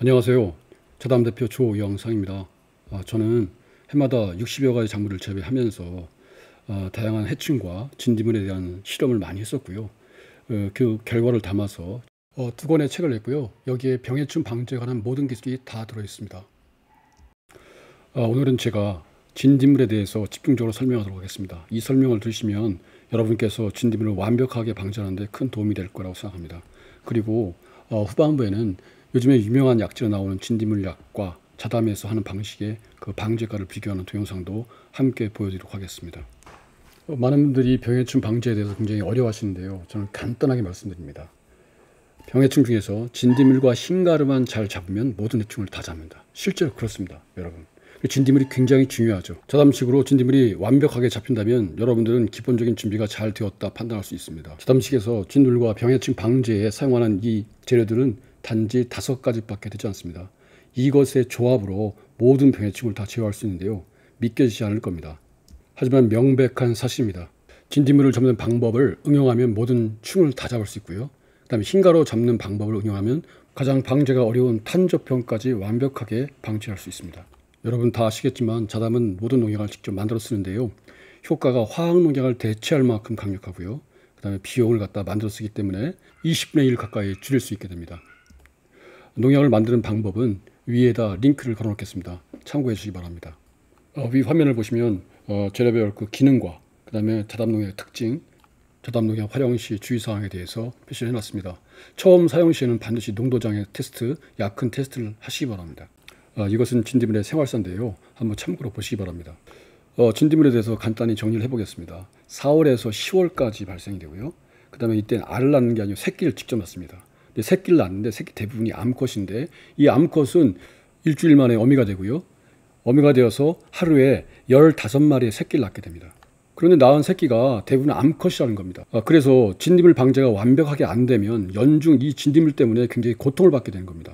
안녕하세요. 자담 대표 조영상입니다. 저는 해마다 60여 가지 작물을 재배하면서 다양한 해충과 진딧물에 대한 실험을 많이 했었고요. 그 결과를 담아서 2권의 책을 냈고요. 여기에 병해충 방제에 관한 모든 기술이 다 들어있습니다. 오늘은 제가 진딧물에 대해서 집중적으로 설명하도록 하겠습니다. 이 설명을 들으시면 여러분께서 진딧물을 완벽하게 방제하는 데 큰 도움이 될 거라고 생각합니다. 그리고 후반부에는 요즘에 유명한 약재로 나오는 진딧물약과 자담에서 하는 방식의 그 방제가를 비교하는 동영상도 함께 보여드리도록 하겠습니다. 많은 분들이 병해충 방제에 대해서 굉장히 어려워하시는데요. 저는 간단하게 말씀드립니다. 병해충 중에서 진딧물과 흰가루만 잘 잡으면 모든 해충을 다 잡는다. 실제로 그렇습니다, 여러분. 진딧물이 굉장히 중요하죠. 자담식으로 진딧물이 완벽하게 잡힌다면 여러분들은 기본적인 준비가 잘 되었다 판단할 수 있습니다. 자담식에서 진딧물과 병해충 방제에 사용하는 이 재료들은 단지 5가지밖에 되지 않습니다. 이것의 조합으로 모든 병해충을 다 제어할 수 있는데요. 믿겨지지 않을 겁니다. 하지만 명백한 사실입니다. 진딧물을 잡는 방법을 응용하면 모든 충을 다 잡을 수 있고요. 그 다음에 흰가루 잡는 방법을 응용하면 가장 방제가 어려운 탄저병까지 완벽하게 방지할 수 있습니다. 여러분 다 아시겠지만 자담은 모든 농약을 직접 만들어 쓰는데요. 효과가 화학 농약을 대체할 만큼 강력하고요. 그 다음에 비용을 갖다 만들어 쓰기 때문에 20분의 1 가까이 줄일 수 있게 됩니다. 농약을 만드는 방법은 위에다 링크를 걸어 놓겠습니다. 참고해 주시기 바랍니다. 위 화면을 보시면 재료별 그 기능과 그 다음에 자담농약의 특징, 자담농약 활용 시 주의사항에 대해서 표시를 해놨습니다. 처음 사용 시에는 반드시 농도장애 테스트, 약흔 테스트를 하시기 바랍니다. 이것은 진딧물의 생활사인데요. 한번 참고로 보시기 바랍니다. 진딧물에 대해서 간단히 정리를 해보겠습니다. 4월에서 10월까지 발생이 되고요. 그 다음에 이때는 알을 낳는 게 아니고 새끼를 직접 낳습니다. 새끼를 낳는데 새끼 대부분이 암컷인데 이 암컷은 일주일 만에 어미가 되고요. 어미가 되어서 하루에 15마리의 새끼를 낳게 됩니다. 그런데 낳은 새끼가 대부분 암컷이라는 겁니다. 그래서 진딧물 방제가 완벽하게 안 되면 연중 이 진딧물 때문에 굉장히 고통을 받게 되는 겁니다.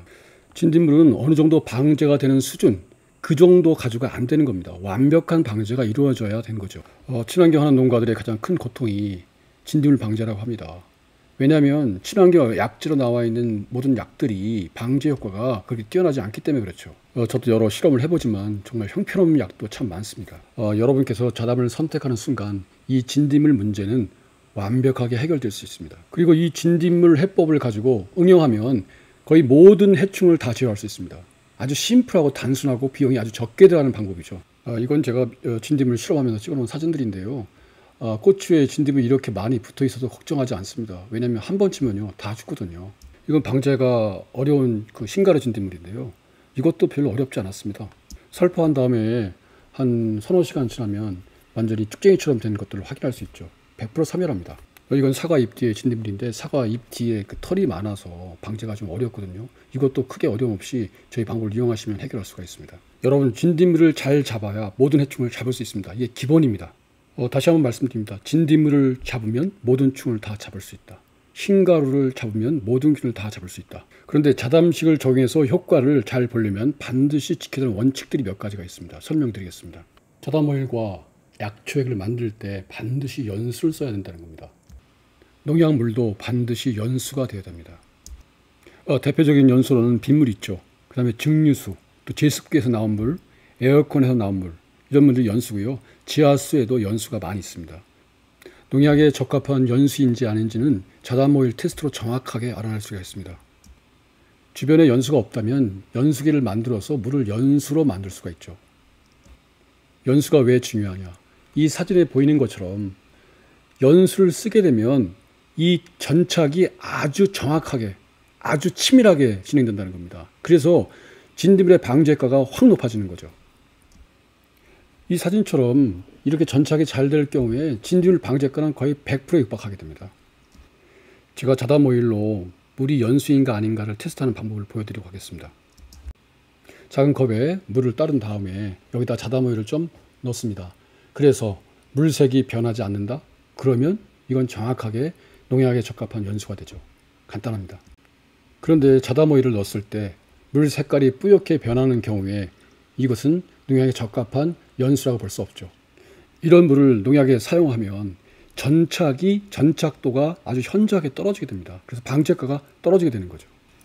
진딧물은 어느 정도 방제가 되는 수준, 그 정도 가지고가 안 되는 겁니다. 완벽한 방제가 이루어져야 되는 거죠. 친환경 하는 농가들의 가장 큰 고통이 진딧물 방제라고 합니다. 왜냐하면 친환경 약재로 나와 있는 모든 약들이 방제 효과가 그렇게 뛰어나지 않기 때문에 그렇죠. 저도 여러 실험을 해보지만 정말 형편없는 약도 참 많습니다. 여러분께서 자담을 선택하는 순간 이 진딧물 문제는 완벽하게 해결될 수 있습니다. 그리고 이 진딧물 해법을 가지고 응용하면 거의 모든 해충을 다 제어할 수 있습니다. 아주 심플하고 단순하고 비용이 아주 적게 들어가는 방법이죠. 이건 제가 진딧물 실험하면서 찍어놓은 사진들인데요. 고추에 진딧물이 이렇게 많이 붙어 있어도 걱정하지 않습니다. 왜냐하면 한 번 치면요 다 죽거든요. 이건 방제가 어려운 그 흰가루 진딧물인데요. 이것도 별로 어렵지 않았습니다. 살포한 다음에 한 서너 시간 지나면 완전히 쭉쟁이처럼 된 것들을 확인할 수 있죠. 100% 사멸합니다. 이건 사과 잎 뒤에 진딧물인데 사과 잎 뒤에 그 털이 많아서 방제가 좀 어렵거든요. 이것도 크게 어려움 없이 저희 방법을 이용하시면 해결할 수가 있습니다. 여러분 진딧물을 잘 잡아야 모든 해충을 잡을 수 있습니다. 이게 기본입니다. 다시 한번 말씀드립니다. 진딧물을 잡으면 모든 충을 다 잡을 수 있다. 흰가루를 잡으면 모든 균을 다 잡을 수 있다. 그런데 자담식을 적용해서 효과를 잘 보려면 반드시 지켜야 되는 원칙들이 몇 가지가 있습니다. 설명드리겠습니다. 자담오일과 약초액을 만들 때 반드시 연수를 써야 된다는 겁니다. 농약물도 반드시 연수가 되어야 됩니다. 대표적인 연수로는 빗물 있죠. 그 다음에 증류수, 또 제습기에서 나온 물, 에어컨에서 나온 물, 이런 물들이 연수고요. 지하수에도 연수가 많이 있습니다. 농약에 적합한 연수인지 아닌지는 자담오일 테스트로 정확하게 알아낼 수가 있습니다. 주변에 연수가 없다면 연수기를 만들어서 물을 연수로 만들 수가 있죠. 연수가 왜 중요하냐? 이 사진에 보이는 것처럼 연수를 쓰게 되면 이 전착이 아주 정확하게, 아주 치밀하게 진행된다는 겁니다. 그래서 진딧물의 방제 효과가 확 높아지는 거죠. 이 사진처럼 이렇게 전착이 잘 될 경우에 진딧물 방제가는 거의 100%에 육박하게 됩니다. 제가 자담오일로 물이 연수인가 아닌가를 테스트하는 방법을 보여드리도록 하겠습니다. 작은 컵에 물을 따른 다음에 여기다 자담오일을 좀 넣습니다. 그래서 물색이 변하지 않는다? 그러면 이건 정확하게 농약에 적합한 연수가 되죠. 간단합니다. 그런데 자담오일을 넣었을 때 물 색깔이 뿌옇게 변하는 경우에 이것은 농약에 적합한 연수라고 볼 수 없죠. 이런 물을 농약에 사용하면 전착도가 아주 현저하게 떨어지게 됩니다. 그래서 방제가가 떨어지게 되는 거죠.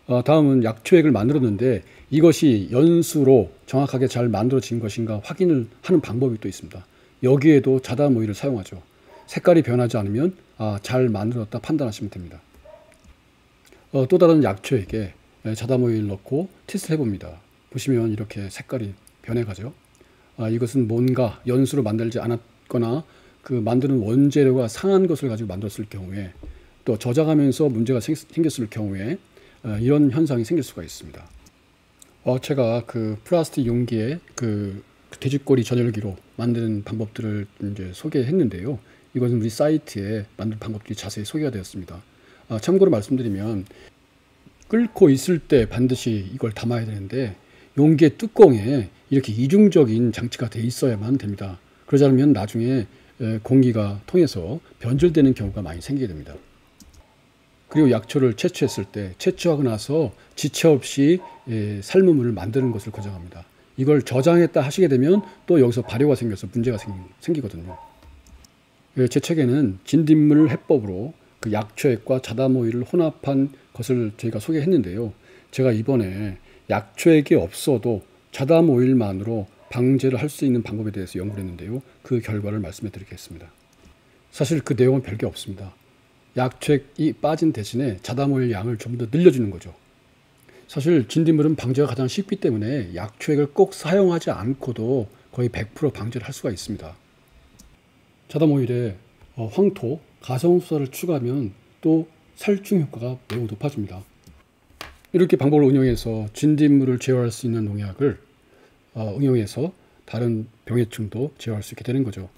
다음은 약초액을 만들었는데 이것이 연수로 정확하게 잘 만들어진 것인가 확인을 하는 방법이 또 있습니다. 여기에도 자담 오일을 사용하죠. 색깔이 변하지 않으면 잘 만들었다 판단하시면 됩니다. 또 다른 약초액에 자담 오일 넣고 테스트를 해봅니다. 보시면 이렇게 색깔이 변해가죠. 이것은 뭔가 연수로 만들지 않았거나 그 만드는 원재료가 상한 것을 가지고 만들었을 경우에, 또 저장하면서 문제가 생겼을 경우에 이런 현상이 생길 수가 있습니다. 제가 그 플라스틱 용기에 그 돼지꼬리 전열기로 만드는 방법들을 이제 소개했는데요. 이것은 우리 사이트에 만든 방법들이 자세히 소개가 되었습니다. 참고로 말씀드리면 끓고 있을 때 반드시 이걸 담아야 되는데 용기의 뚜껑에 이렇게 이중적인 장치가 되어 있어야만 됩니다. 그러지 않으면 나중에 공기가 통해서 변질되는 경우가 많이 생기게 됩니다. 그리고 약초를 채취했을 때 채취하고 나서 지체 없이 삶은 물을 만드는 것을 권장합니다. 이걸 저장했다 하시게 되면 또 여기서 발효가 생겨서 문제가 생기거든요. 제 책에는 진딧물 해법으로 그 약초액과 자담 오일을 혼합한 것을 저희가 소개했는데요. 제가 이번에 약초액이 없어도 자담 오일만으로 방제를 할 수 있는 방법에 대해서 연구를 했는데요. 그 결과를 말씀해 드리겠습니다. 사실 그 내용은 별게 없습니다. 약초액이 빠진 대신에 자담 오일 양을 좀 더 늘려주는 거죠. 사실 진딧물은 방제가 가장 쉽기 때문에 약초액을 꼭 사용하지 않고도 거의 100% 방제를 할 수가 있습니다. 자담 오일에 황토, 가성수사를 추가하면 또 살충 효과가 매우 높아집니다. 이렇게 방법을 운영해서 진딧물을 제어할 수 있는 농약을 응용해서 다른 병해충도 제어할 수 있게 되는 거죠.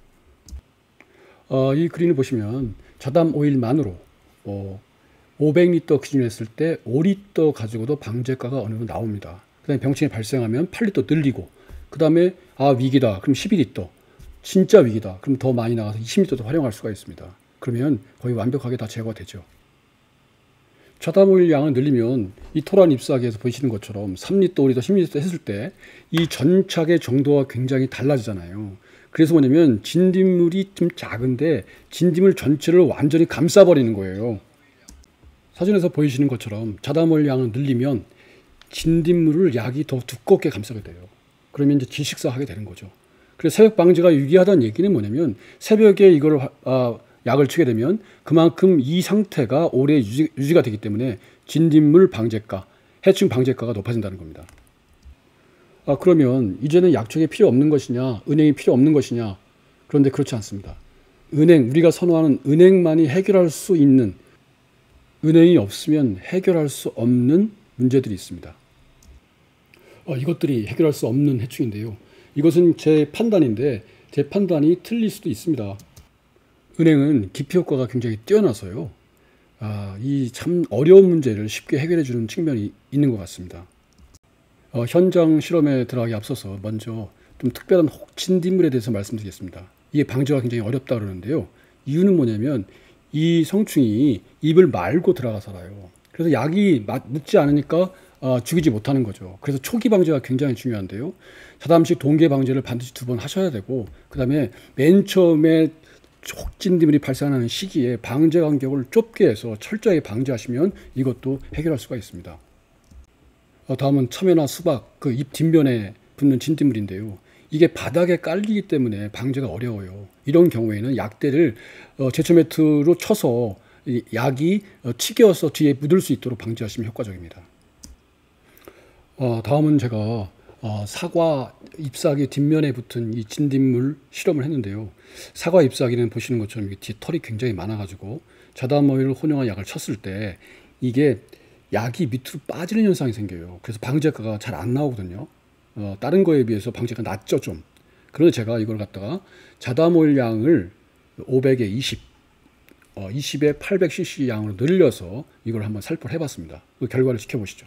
이 그림을 보시면 자담 오일만으로 500리터 기준으로 했을 때 5리터 가지고도 방제가가 어느 정도 나옵니다. 그 다음에 병충이 발생하면 8리터 늘리고, 그 다음에 위기다 그럼 12리터, 진짜 위기다 그럼 더 많이 나가서 20리터도 활용할 수가 있습니다. 그러면 거의 완벽하게 다 제거가 되죠. 자담 오일 양을 늘리면 이 토란 잎사귀에서 보시는 것처럼 3리터, 5리터, 10리터 했을 때 이 전착의 정도가 굉장히 달라지잖아요. 그래서 뭐냐면 진딧물이 좀 작은데 진딧물 전체를 완전히 감싸버리는 거예요. 사진에서 보이시는 것처럼 자담 오일 양을 늘리면 진딧물을 약이 더 두껍게 감싸게 돼요. 그러면 이제 질식사하게 되는 거죠. 그래서 새벽 방제가 유리하다는 얘기는 뭐냐면 새벽에 이걸 약을 치게 되면 그만큼 이 상태가 오래 유지가 되기 때문에 진딧물 방제가, 해충 방제가가 높아진다는 겁니다. 그러면 이제는 약초액이 필요 없는 것이냐, 은행이 필요 없는 것이냐? 그런데 그렇지 않습니다. 우리가 선호하는 은행만이 해결할 수 있는, 은행이 없으면 해결할 수 없는 문제들이 있습니다. 이것들이 해결할 수 없는 해충인데요. 이것은 제 판단인데 제 판단이 틀릴 수도 있습니다. 은행은 기피 효과가 굉장히 뛰어나서요. 이 참 어려운 문제를 쉽게 해결해 주는 측면이 있는 것 같습니다. 현장 실험에 들어가기 앞서서 먼저 좀 특별한 진딧물에 대해서 말씀드리겠습니다. 이게 방제가 굉장히 어렵다 그러는데요. 이유는 뭐냐면 이 성충이 입을 말고 들어가 살아요. 그래서 약이 묻지 않으니까 죽이지 못하는 거죠. 그래서 초기 방제가 굉장히 중요한데요. 자담식 동계 방제를 반드시 2번 하셔야 되고, 그 다음에 맨 처음에 촉진딧물이 발생하는 시기에 방제 간격을 좁게 해서 철저하게 방제하시면 이것도 해결할 수가 있습니다. 다음은 참외나 수박 그 잎 뒷면에 붙는 진딧물인데요. 이게 바닥에 깔리기 때문에 방제가 어려워요. 이런 경우에는 약대를 제초 매트로 쳐서 약이 튀겨서 뒤에 묻을 수 있도록 방지하시면 효과적입니다. 다음은 제가 사과 잎사귀 뒷면에 붙은 이 진딧물 실험을 했는데요. 사과 잎사귀는 보시는 것처럼 뒤에 털이 굉장히 많아가지고 자담 오일을 혼용한 약을 쳤을 때 이게 약이 밑으로 빠지는 현상이 생겨요. 그래서 방제가가 잘 안 나오거든요. 다른 거에 비해서 방제가 낮죠 좀. 그런데 제가 이걸 갖다가 자담 오일 양을 500에 20, 20에 800cc 양으로 늘려서 이걸 한번 살포를 해봤습니다. 그 결과를 지켜보시죠.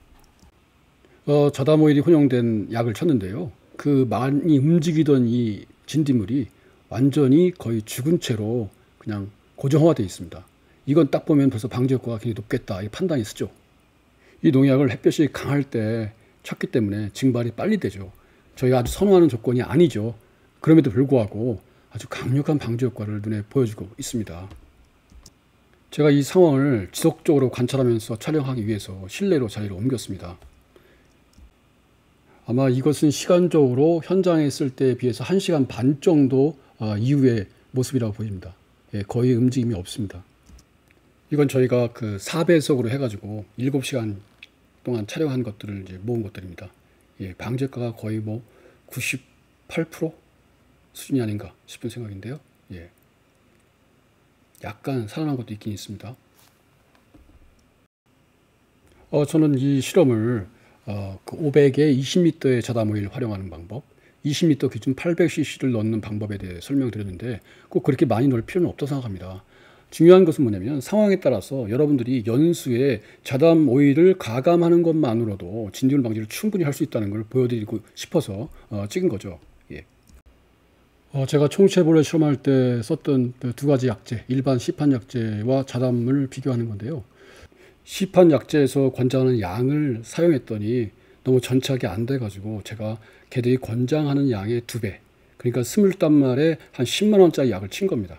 자담 오일이 혼용된 약을 쳤는데요. 그 많이 움직이던 이 진딧물이 완전히 거의 죽은 채로 그냥 고정화되어 있습니다. 이건 딱 보면 벌써 방제 효과가 굉장히 높겠다 이 판단이 쓰죠. 이 농약을 햇볕이 강할 때 쳤기 때문에 증발이 빨리 되죠. 저희가 아주 선호하는 조건이 아니죠. 그럼에도 불구하고 아주 강력한 방제 효과를 눈에 보여주고 있습니다. 제가 이 상황을 지속적으로 관찰하면서 촬영하기 위해서 실내로 자리를 옮겼습니다. 아마 이것은 시간적으로 현장에 있을 때에 비해서 1시간 반 정도 이후의 모습이라고 보입니다. 예, 거의 움직임이 없습니다. 이건 저희가 그 4배속으로 해가지고 7시간 동안 촬영한 것들을 이제 모은 것들입니다. 예, 방제가가 거의 뭐 98% 수준이 아닌가 싶은 생각인데요. 예. 약간 살아난 것도 있긴 있습니다. 저는 이 실험을 그 500에 20m의 자담 오일을 활용하는 방법, 20m 기준 800cc를 넣는 방법에 대해 설명드렸는데 꼭 그렇게 많이 넣을 필요는 없다고 생각합니다. 중요한 것은 뭐냐면 상황에 따라서 여러분들이 연수에 자담 오일을 가감하는 것만으로도 진딧물 방지를 충분히 할 수 있다는 걸 보여드리고 싶어서 찍은 거죠. 예. 제가 총체벌레 실험할 때 썼던 그 두 가지 약제, 일반 시판 약제와 자담을 비교하는 건데요. 시판 약제에서 권장하는 양을 사용했더니 너무 전착이 안 돼가지고 제가 걔들이 권장하는 양의 2배, 그러니까 20단말에 한 10만 원짜리 약을 친 겁니다.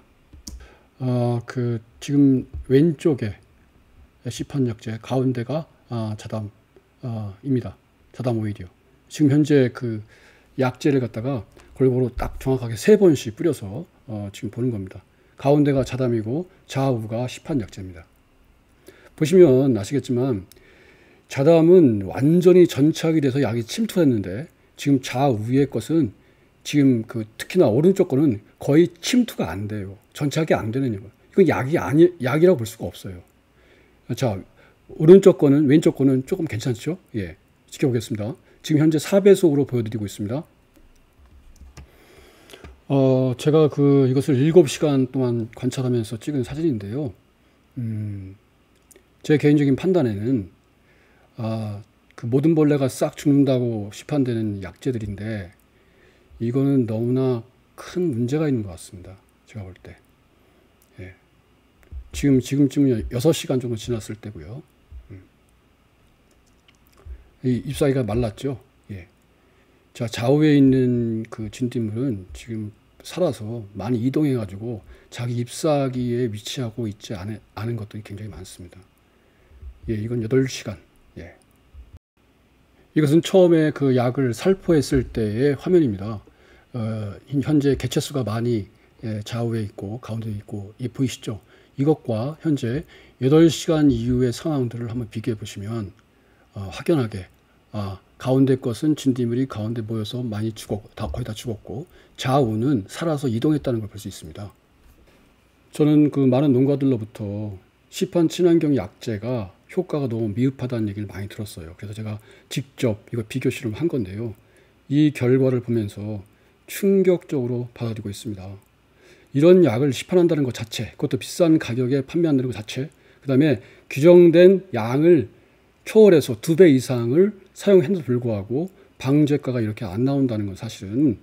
지금 왼쪽에 시판 약제, 가운데가 자담입니다. 자담 오일이요. 지금 현재 그 약제를 갖다가 골고루 딱 정확하게 3번씩 뿌려서 지금 보는 겁니다. 가운데가 자담이고 좌우가 시판 약제입니다. 보시면 아시겠지만 자담은 완전히 전착이 돼서 약이 침투했는데 지금 좌우의 것은 지금 특히나 오른쪽 거는 거의 침투가 안 돼요. 전착이 안 되는 거예요. 이건 약이라고 볼 수가 없어요. 자, 오른쪽 거는, 왼쪽 거는 조금 괜찮죠? 예, 지켜보겠습니다. 지금 현재 4배속으로 보여드리고 있습니다. 제가 이것을 7시간 동안 관찰하면서 찍은 사진인데요. 제 개인적인 판단에는 모든 벌레가 싹 죽는다고 시판되는 약재들인데 이거는 너무나 큰 문제가 있는 것 같습니다. 제가 볼 때. 예. 지금쯤은 6시간 정도 지났을 때고요. 이 잎사귀가 말랐죠. 예. 자, 좌우에 있는 그 진딧물은 지금 살아서 많이 이동해 가지고 자기 잎사귀에 위치하고 있지 않은 것들이 굉장히 많습니다. 예, 이건 8시간. 예. 이것은 처음에 그 약을 살포했을 때의 화면입니다. 현재 개체수가 많이 좌우에 있고 가운데 있고 보이시죠? 이것과 현재 8시간 이후의 상황들을 한번 비교해 보시면 확연하게 가운데 것은 진딧물이 가운데 모여서 많이 거의 다 죽었고 좌우는 살아서 이동했다는 걸 볼 수 있습니다. 저는 많은 농가들로부터 시판 친환경 약재가 효과가 너무 미흡하다는 얘기를 많이 들었어요. 그래서 제가 직접 이거 비교 실험을 한 건데요. 이 결과를 보면서 충격적으로 받아들이고 있습니다. 이런 약을 시판한다는 것 자체, 그것도 비싼 가격에 판매한다는 것 자체, 그 다음에 규정된 양을 초월해서 2배 이상을 사용했는데도 불구하고 방제가가 이렇게 안 나온다는 건 사실은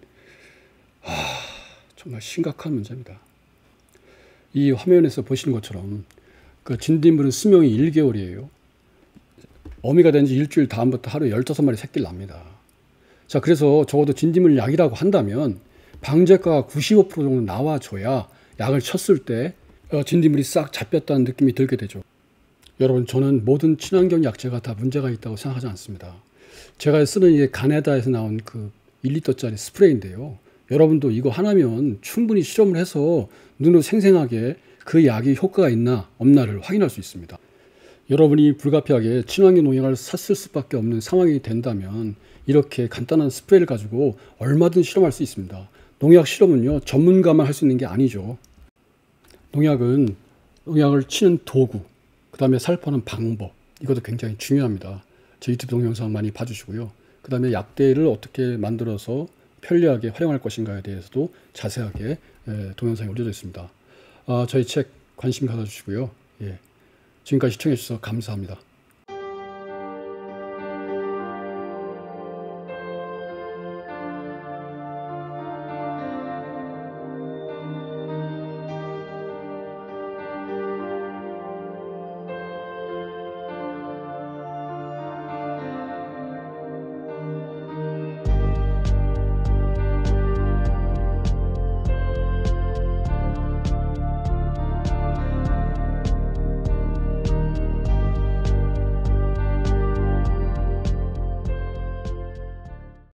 정말 심각한 문제입니다. 이 화면에서 보시는 것처럼 진딧물은 수명이 1개월이에요. 어미가 된 지 일주일 다음부터 하루에 15마리 새끼를 납니다. 자, 그래서 적어도 진딧물 약이라고 한다면 방제가가 95% 정도 나와줘야 약을 쳤을 때 진딧물이 싹 잡혔다는 느낌이 들게 되죠. 여러분, 저는 모든 친환경 약재가 다 문제가 있다고 생각하지 않습니다. 제가 쓰는 이게 가네다에서 나온 1리터짜리 스프레이인데요. 여러분도 이거 하나면 충분히 실험을 해서 눈으로 생생하게 그 약이 효과가 있나 없나를 확인할 수 있습니다. 여러분이 불가피하게 친환경 농약을 샀을 수밖에 없는 상황이 된다면 이렇게 간단한 스프레이를 가지고 얼마든 실험할 수 있습니다. 농약 실험은요, 전문가만 할 수 있는 게 아니죠. 농약은 농약을 치는 도구, 그 다음에 살포하는 방법, 이것도 굉장히 중요합니다. 제 유튜브 동영상 많이 봐주시고요. 그 다음에 약대를 어떻게 만들어서 편리하게 활용할 것인가에 대해서도 자세하게 동영상이 올려져 있습니다. 저희 책 관심 가져주시고요. 예. 지금까지 시청해 주셔서 감사합니다.